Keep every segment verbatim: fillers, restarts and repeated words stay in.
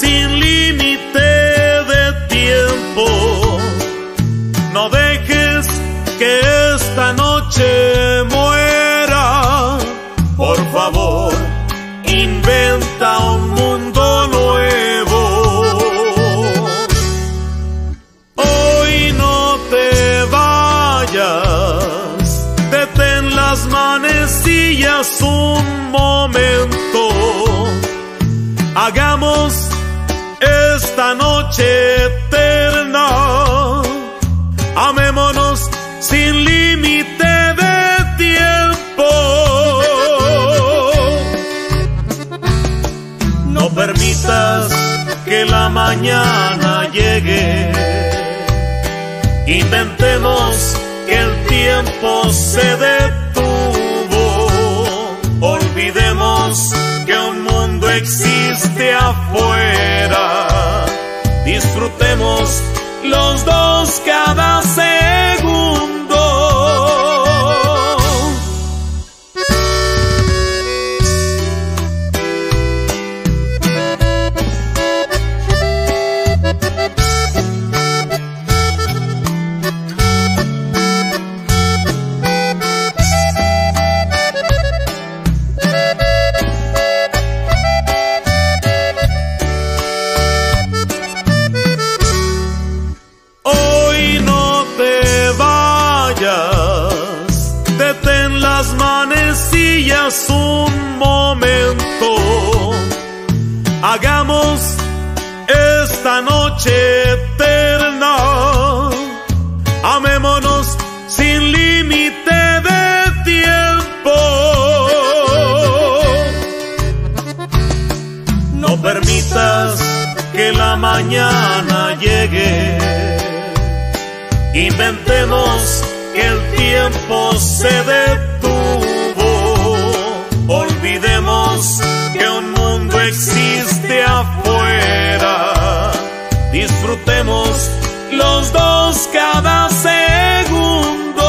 sin límite de tiempo. No dejes que esta noche muera. Por favor, inventa un mundo nuevo. Hoy no te vayas, detén las manecillas un momento. Hagamos esta noche eterna. Amémonos sin límite de tiempo. No permitas que la mañana llegue. Inventemos que el tiempo se detuvo. Olvidemos que un mundo existe afuera. Disfrutemos los dos cada segundo. Detén las manecillas un momento. Hagamos esta noche eterna. Amémonos sin límite de tiempo. No permitas que la mañana llegue. Inventemos que el tiempo se detuvo. Olvidemos que un mundo existe afuera. Disfrutemos los dos cada segundo.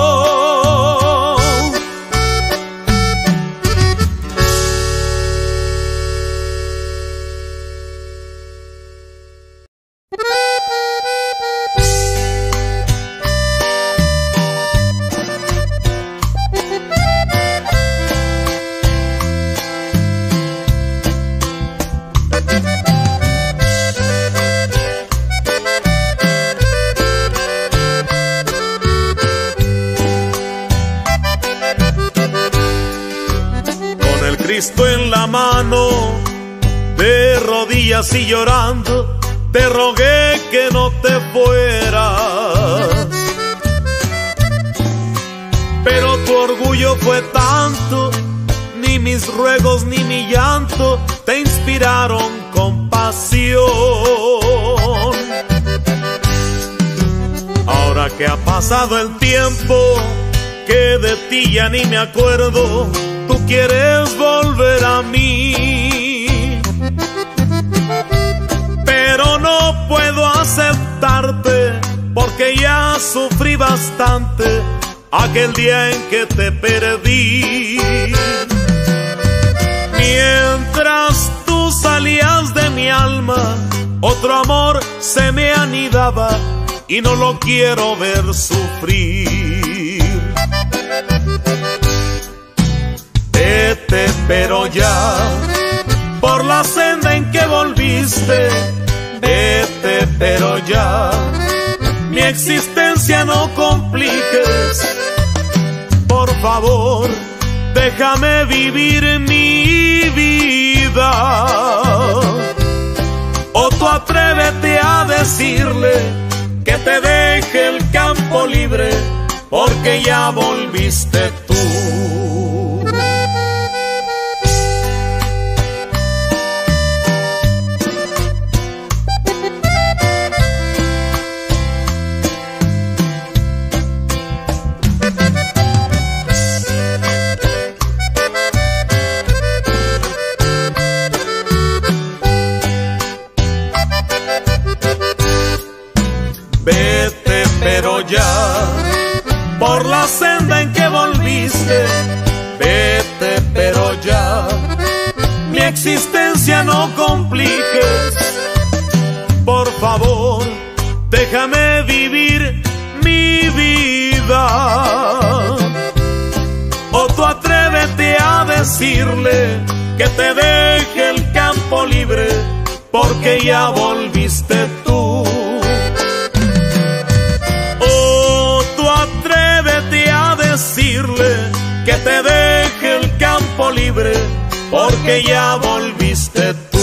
Cristo en la mano, de rodillas y llorando, te rogué que no te fueras. Pero tu orgullo fue tanto, ni mis ruegos ni mi llanto te inspiraron compasión. Ahora que ha pasado el tiempo, que de ti ya ni me acuerdo, tú quieres volver a mí, pero no puedo aceptarte porque ya sufrí bastante aquel día en que te perdí. Mientras tú salías de mi alma, otro amor se me anidaba y no lo quiero ver sufrir. Vete, pero ya, por la senda en que volviste. Vete, pero ya, mi existencia no compliques. Por favor, déjame vivir mi vida. O tú atrévete a decirle que te deje el campo libre, porque ya volviste tú. Vete, pero ya, por la senda en que volviste. Vete, pero ya, mi existencia no compliques. favor, déjame vivir mi vida. O tú atrévete a decirle que te deje el campo libre, porque ya volviste tú. O tú atrévete a decirle que te deje el campo libre, porque ya volviste tú.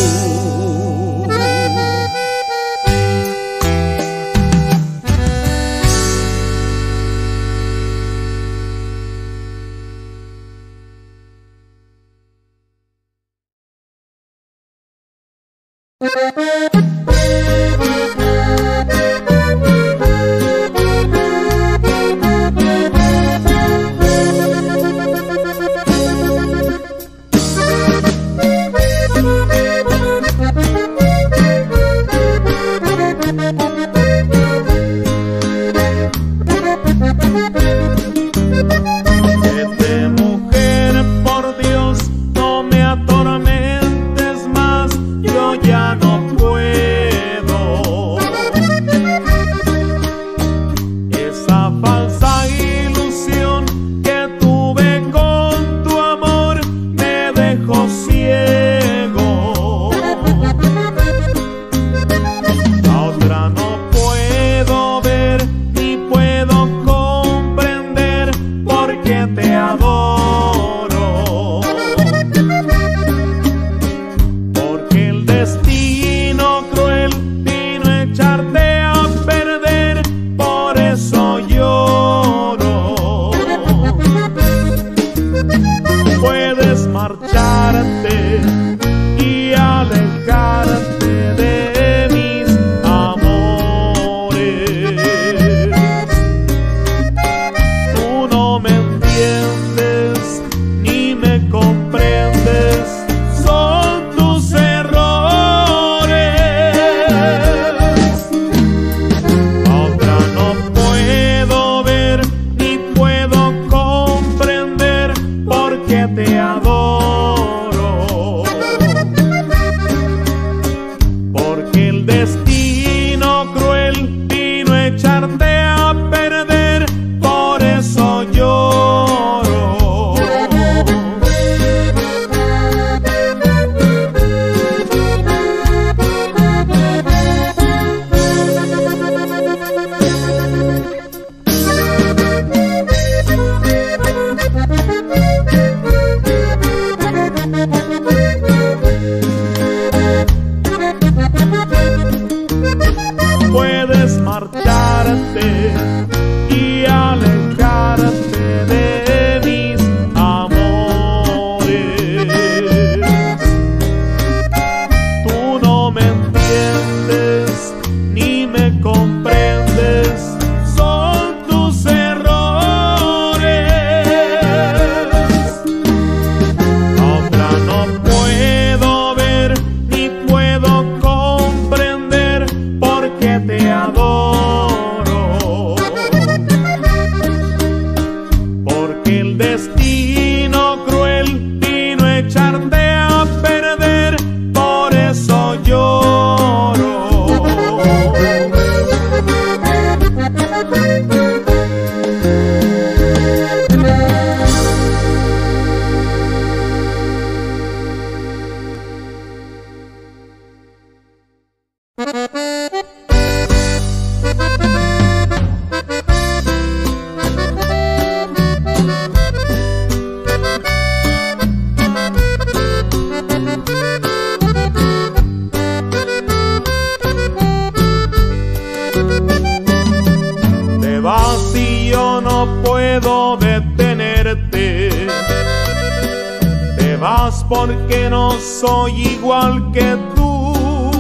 Porque no soy igual que tú.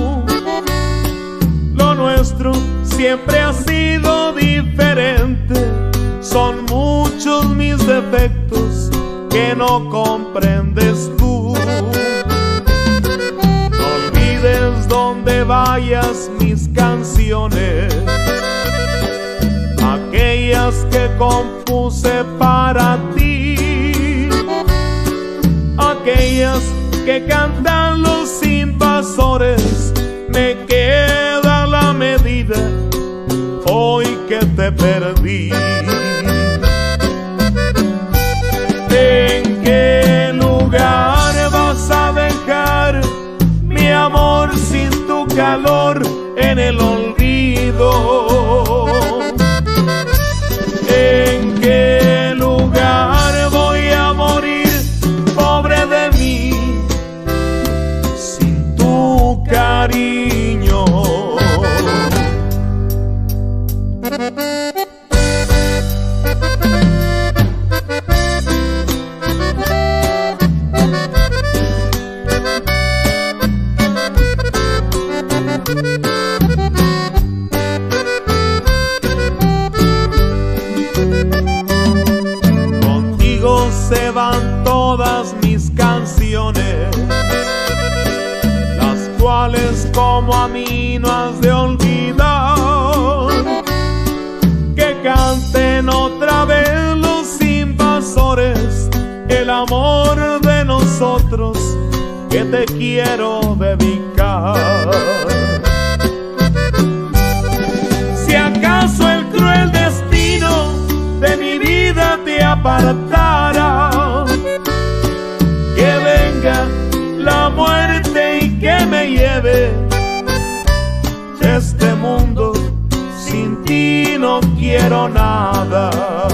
Lo nuestro siempre ha sido diferente. Son muchos mis defectos que no comprendes tú. No olvides donde vayas mis canciones, aquellas que compuse para ti, aquellas que cantan los invasores. Me queda la perdí. ¿En qué lugar vas a dejar mi amor sin tu calor en el olvido? ¿En qué lugar voy a morir, pobre de mí, sin tu cariño? Contigo se van todas mis canciones, las cuales como a mí no has de olvidar. Que canten otra vez los invasores el amor de nosotros que te quiero dedicar. Si acaso el cruel destino de mi vida te apartara, que venga la muerte y que me lleve de este mundo, sin ti no quiero nada.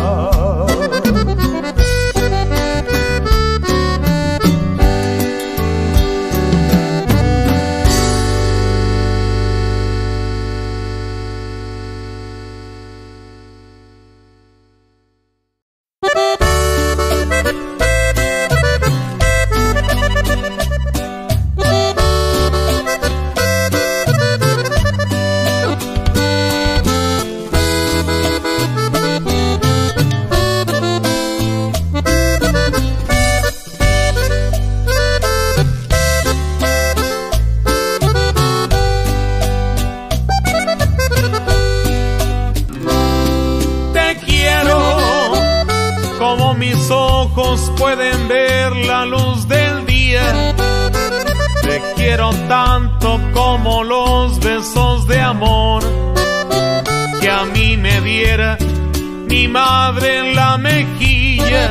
Mis ojos pueden ver la luz del día. Te quiero tanto como los besos de amor que a mí me diera mi madre en la mejilla.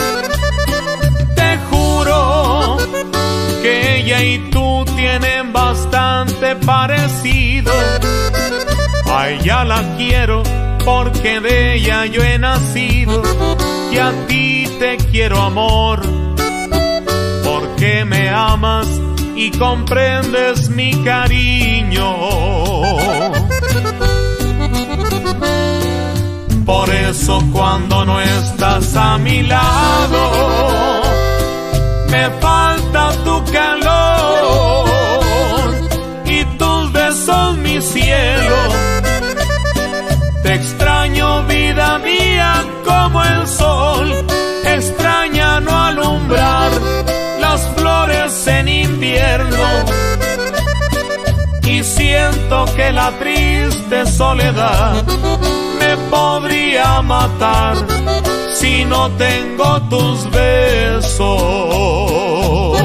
Te juro que ella y tú tienen bastante parecido. A ella la quiero porque de ella yo he nacido. Y a ti te quiero, amor, porque me amas y comprendes mi cariño. Por eso cuando no estás a mi lado, me falta tu calor y tus besos, mi cielo. Te extraño, vida mía, como el sol extraña no alumbrar las flores en invierno. Y siento que la triste soledad me podría matar si no tengo tus besos.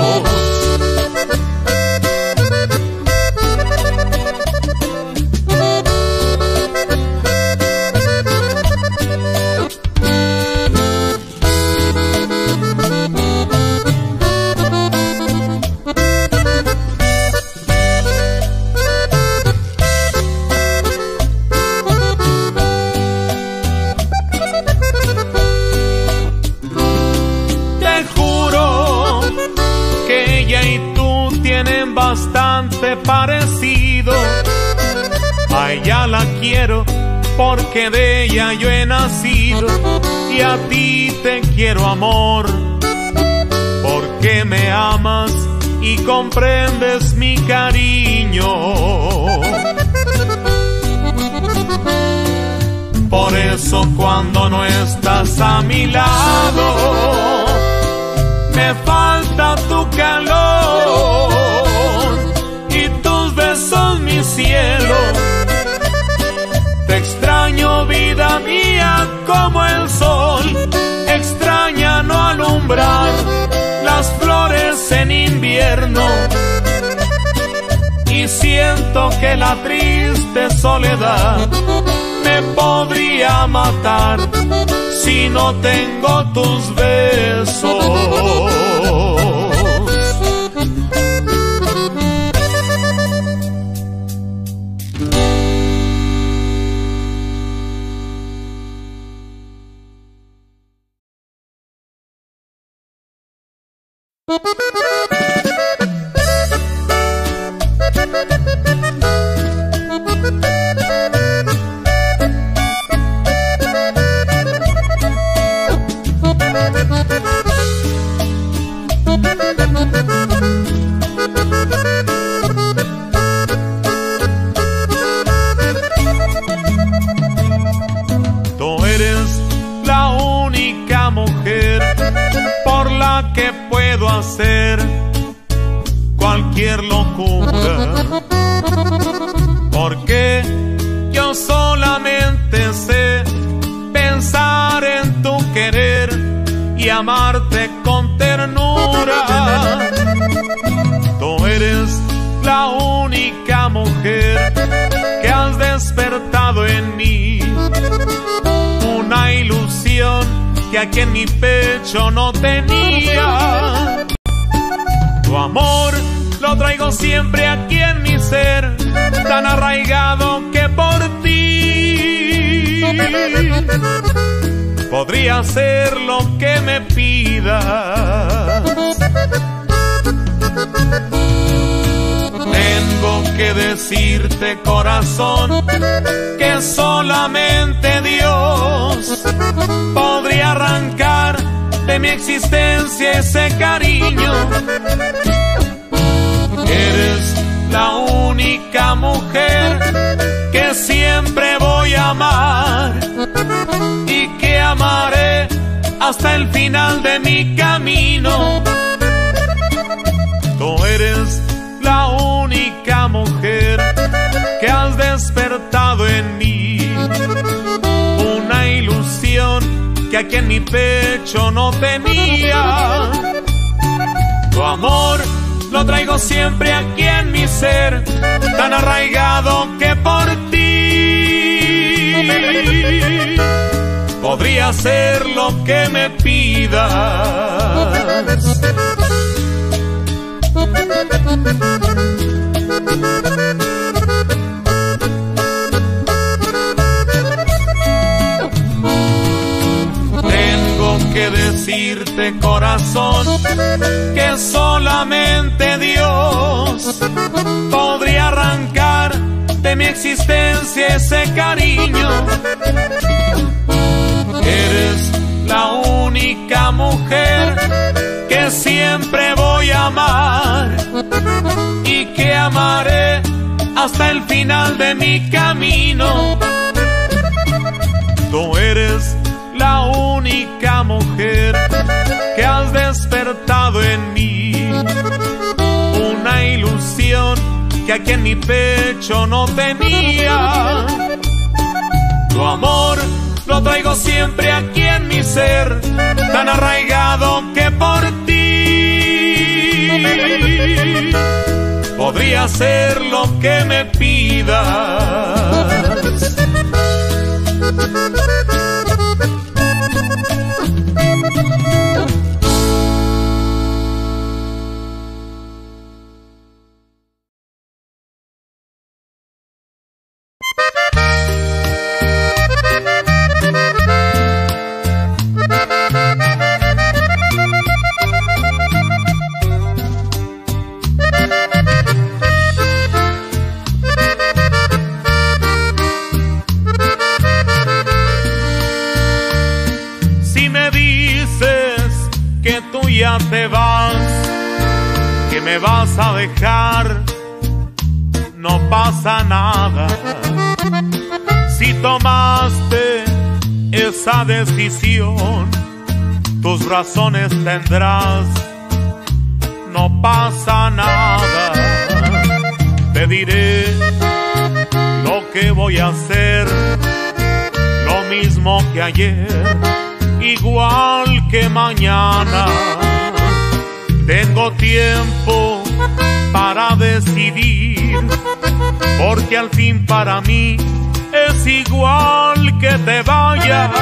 Bastante parecido. A ella la quiero porque de ella yo he nacido. Y a ti te quiero, amor, porque me amas y comprendes mi cariño. Por eso cuando no estás a mi lado, me falta tu calor y tus besos, mi cielo. Te extraño, vida mía, como el sol extraña no alumbrar las flores en invierno. Y siento que la triste soledad me podría matar si no tengo tus besos. Tú eres la única mujer por la que puedo hacer cualquier locura, porque yo solamente sé pensar en tu querer y amarte con ternura. Tú eres la única mujer que has despertado en mí una ilusión que aquí en mi pecho no tenía. Tu amor lo traigo siempre aquí en mi ser, tan arraigado que por ti podría ser lo que me pidas. Tengo que decirte, corazón, que solamente Dios podría arrancar de mi existencia ese cariño. Eres la única mujer que siempre voy a amar y que amaré hasta el final de mi camino. Tú eres la única mujer que has despertado en mí una ilusión que aquí en mi pecho no tenía. Tu amor lo traigo siempre aquí en mi ser, tan arraigado que por ti podría ser lo que me pidas. Tengo que decirte, corazón, que solamente Dios podría arrancar de mi existencia ese cariño. Eres la única mujer que siempre voy a amar y que amaré hasta el final de mi camino. Tú eres la única mujer que has despertado en mí una ilusión que aquí en mi pecho no tenía. Tu amor lo traigo siempre aquí en mi ser, tan arraigado que por ti podría ser lo que me pidas. Ya te vas, que me vas a dejar, no pasa nada. Si tomaste esa decisión, tus razones tendrás, no pasa nada. Te diré lo que voy a hacer, lo mismo que ayer, igual que mañana. Tengo tiempo para decidir, porque al fin para mí es igual que te vayas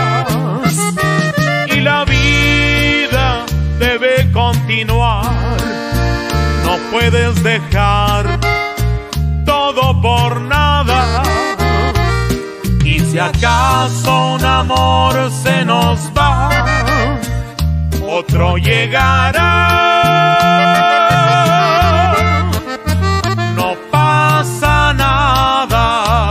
y la vida debe continuar. No puedes dejar todo por nada, y si acaso un amor se nos va, otro llegará. No pasa nada.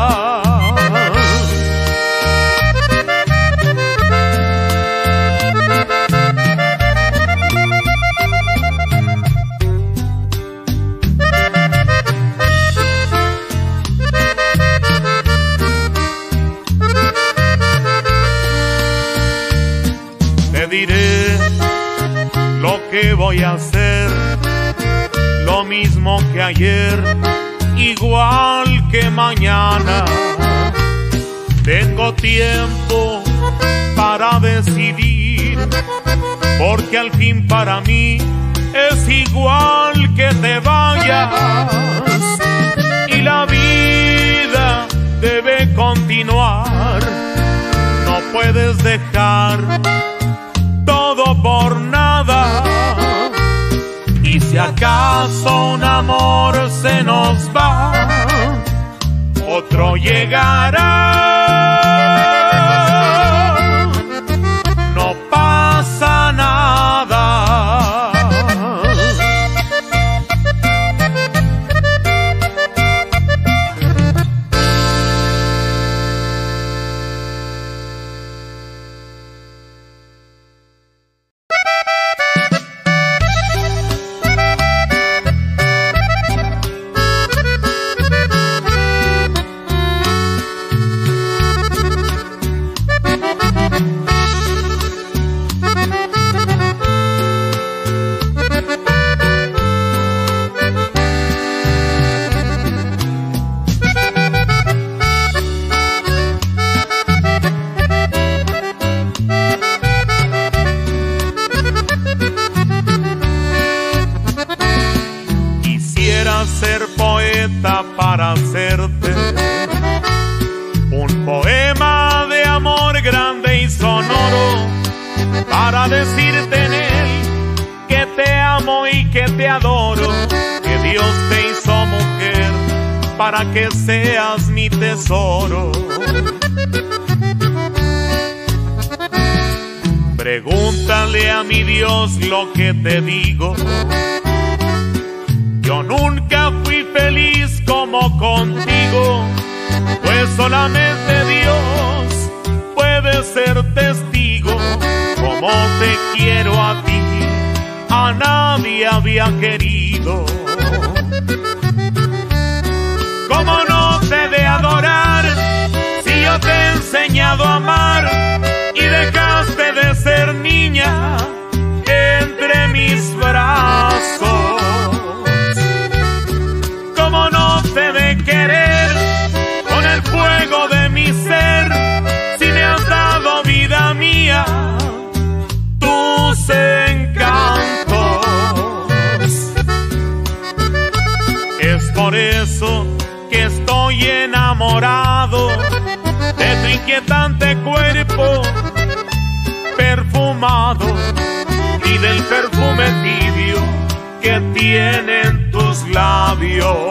Te diré lo que voy a hacer, lo mismo que ayer, igual que mañana. Tengo tiempo para decidir, porque al fin para mí es igual que te vayas y la vida debe continuar. No puedes dejar todo por nada, y si acaso un amor se nos va, otro llegará. No pasa nada. Ser poeta para hacerte un poema de amor grande y sonoro, para decirte en él que te amo y que te adoro, que Dios te hizo mujer para que seas mi tesoro. Pregúntale a mi Dios lo que te digo. Yo nunca fui feliz como contigo, pues solamente Dios puede ser testigo. Como te quiero a ti, a nadie había querido. ¿Cómo no te he de adorar si yo te he enseñado a amar y dejaste de ser niña entre mis brazos? ¿Cómo no te he de querer con el fuego de mi ser si me has dado, vida mía, tus encantos? Es por eso que estoy enamorado de tu inquietante cuerpo perfumado y del perfume tibio que tienen tus labios.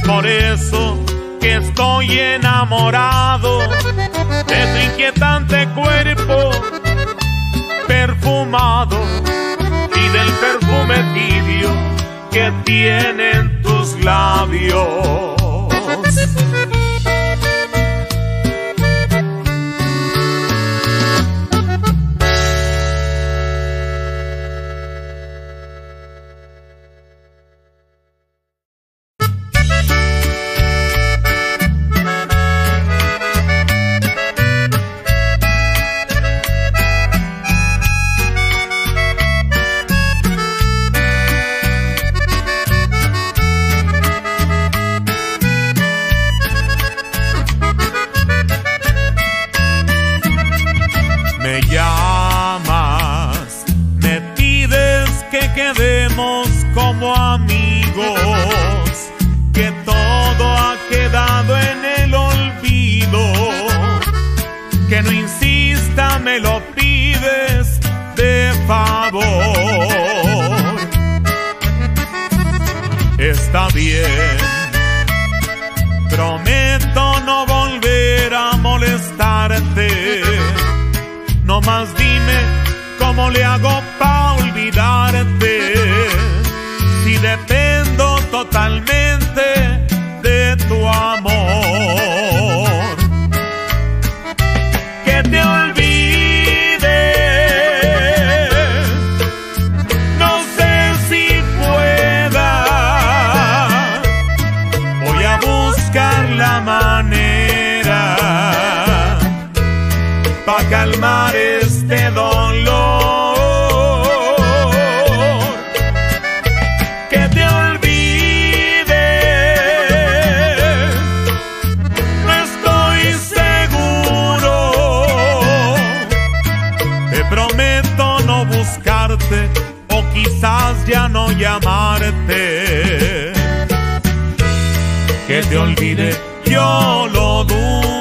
por eso que estoy enamorado de tu inquietante cuerpo perfumado y del perfume tibio que tienen tus labios. Me llamas, me pides que quedemos como amigos, que todo ha quedado en el olvido, que no insista, me lo pides de favor. Está bien, prometo no volver a molestarte. No más dime cómo le hago pa' olvidarte, si dependo totalmente de tu amor. Que te olvide, no sé si pueda, voy a buscar la manera pa' calmar este dolor. Que te olvide, no estoy seguro. Te prometo no buscarte o quizás ya no llamarte. Que te olvide, yo lo dudo.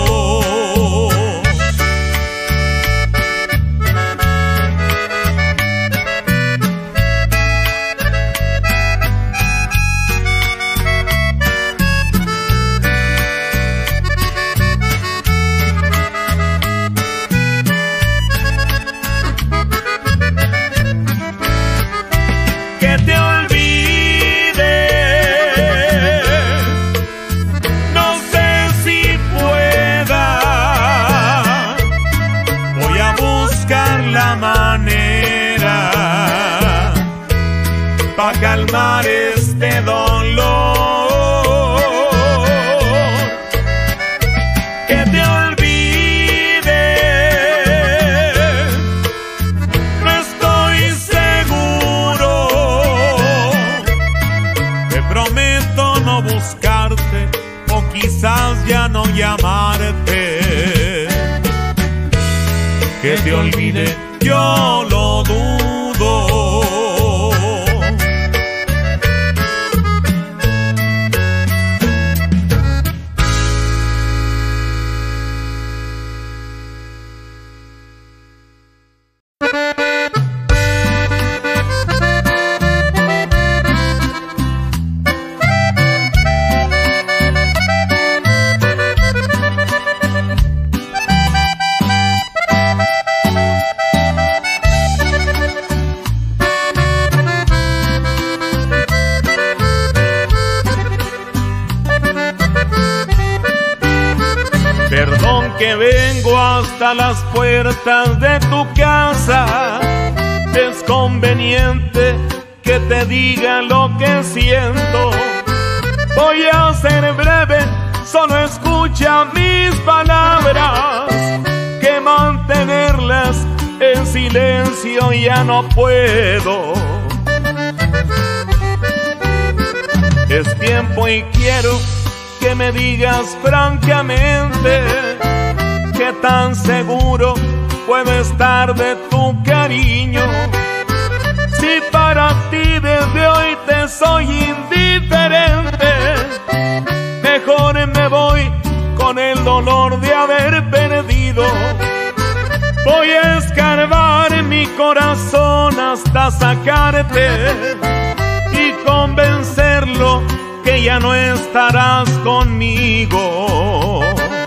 Pa' calmar este dolor. Que te olvide, no estoy seguro. Te prometo no buscarte o quizás ya no llamarte. Que te olvide, yo lo dudo. Perdón que vengo hasta las puertas de tu casa. Es conveniente que te diga lo que siento. Voy a ser breve, solo escucha mis palabras, que mantenerlas en silencio ya no puedo. Es tiempo y quiero que me digas francamente qué tan seguro puedo estar de tu cariño. Si para ti desde hoy te soy indiferente, mejor me voy con el dolor de haber perdido. Voy a escarbar en mi corazón hasta sacarte y convencerlo que que ya no estarás conmigo.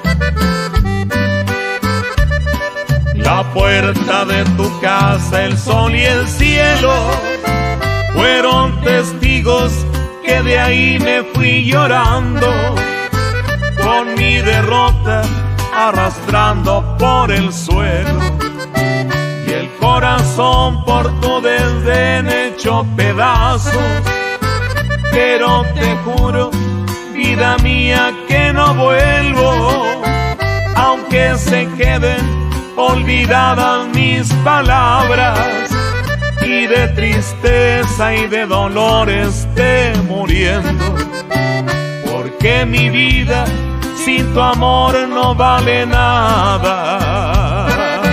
La puerta de tu casa, el sol y el cielo fueron testigos que de ahí me fui llorando, con mi derrota arrastrando por el suelo, y el corazón por tu desdén hecho pedazos. Pero te juro, vida mía, que no vuelvo, aunque se queden olvidadas mis palabras, y de tristeza y de dolor esté muriendo, porque mi vida sin tu amor no vale nada.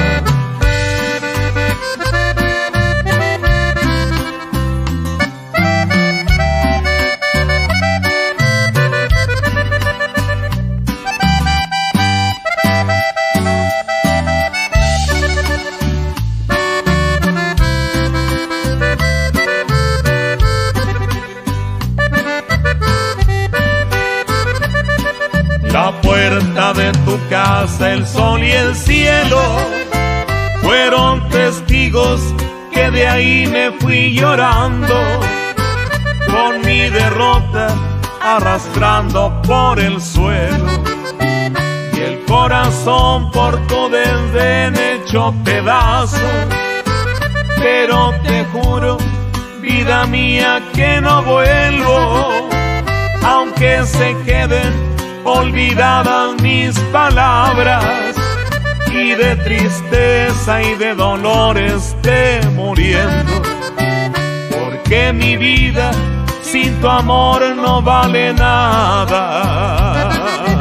La puerta de tu casa, el sol y el cielo fueron testigos que de ahí me fui llorando, con mi derrota arrastrando por el suelo, y el corazón por tu desdén hecho pedazos. Pero te juro, vida mía, que no vuelvo, aunque se queden olvidadas mis palabras, y de tristeza y de dolor esté muriendo, porque mi vida sin tu amor no vale nada.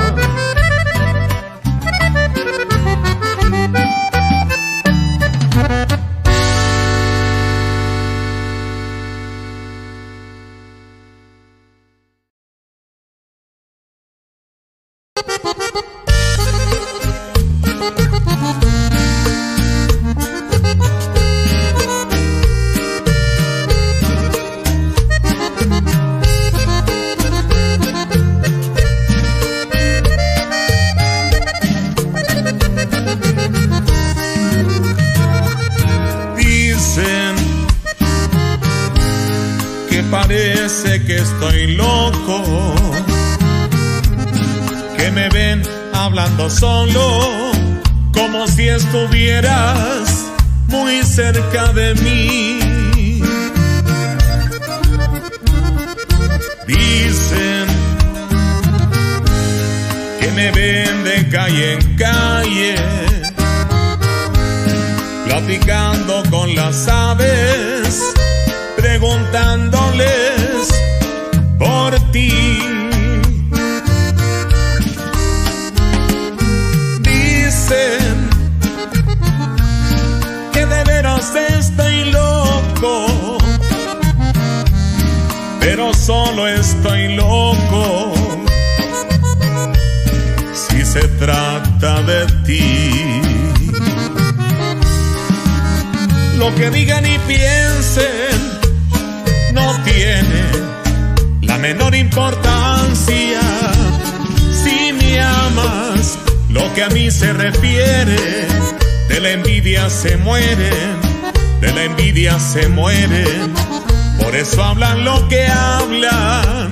Parece que estoy loco, que me ven hablando solo, como si estuvieras muy cerca de mí. Dicen que me ven de calle en calle, platicando con las aves, preguntándoles por ti. Dicen que de veras estoy loco, pero solo estoy loco si se trata de ti. Lo que digan y piensen no tiene la menor importancia. Si me amas, lo que a mí se refiere, de la envidia se mueren, de la envidia se mueren. Por eso hablan lo que hablan.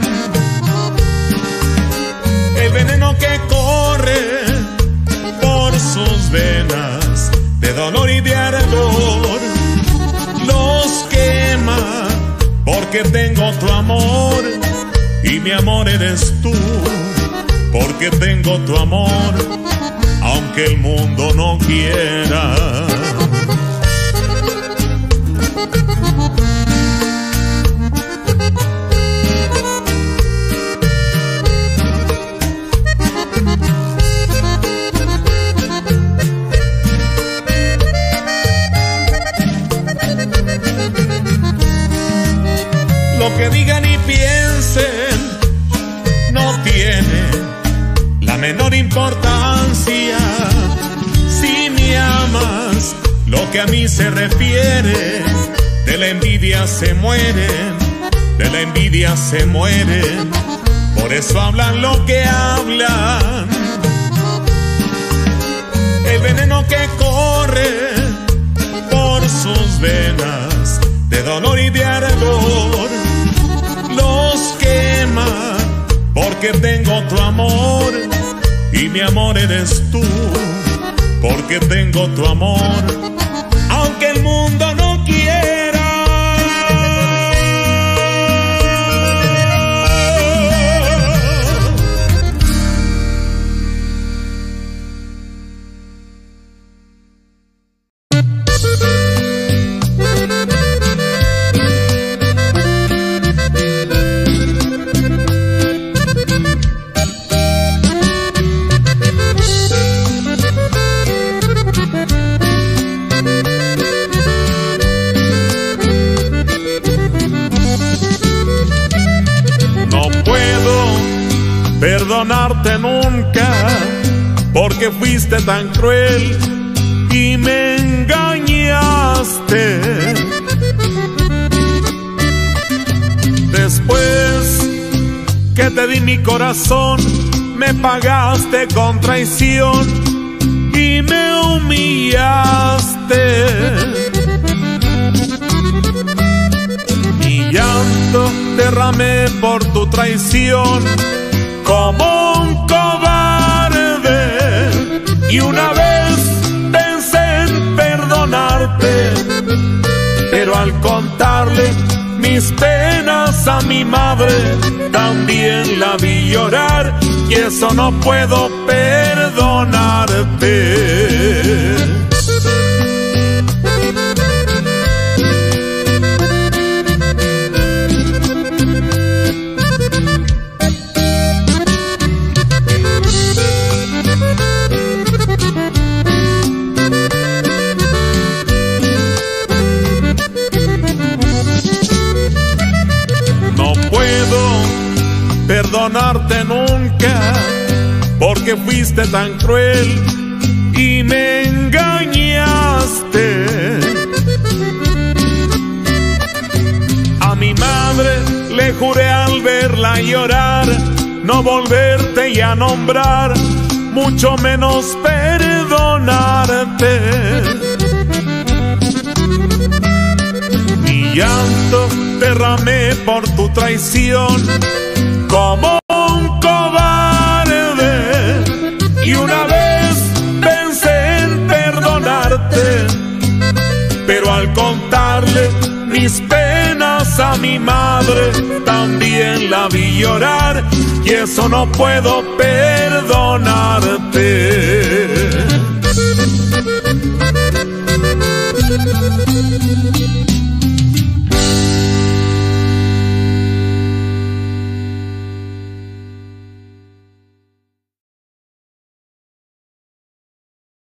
El veneno que corre por sus venas, de dolor y de ardor, los quema, porque tengo tu amor, y mi amor eres tú, porque tengo tu amor, aunque el mundo no quiera. Lo que digan y piensen no tiene la menor importancia. Si me amas, lo que a mí se refiere, de la envidia se mueren, de la envidia se mueren. por eso hablan lo que hablan. El veneno que corre por sus venas de dolor y de ardor los quema, porque tengo tu amor y mi amor eres tú, porque tengo tu amor, aunque el mundo no quiera. Perdonarte nunca, porque fuiste tan cruel y me engañaste. Después que te di mi corazón, me pagaste con traición y me humillaste. Mi llanto derramé por tu traición como un cobarde, y una vez pensé en perdonarte, pero al contarle mis penas a mi madre, también la vi llorar, y eso no puedo perdonarte. Perdonarte nunca, porque fuiste tan cruel y me engañaste. A mi madre le juré al verla llorar no volverte y a nombrar, mucho menos perdonarte. Mi llanto derramé por tu traición como un cobarde, y una vez pensé en perdonarte, pero al contarle mis penas a mi madre, también la vi llorar, y eso no puedo perdonarte.